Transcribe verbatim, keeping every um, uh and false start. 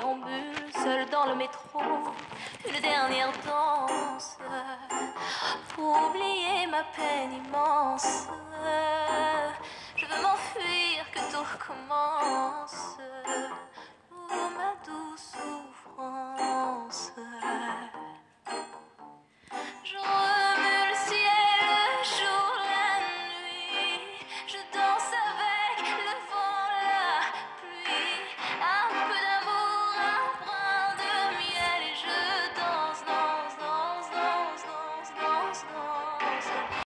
déambule, seule dans le métro, une dernière danse, pour oublier ma peine immense. Je veux m'enfuir, que tout recommence.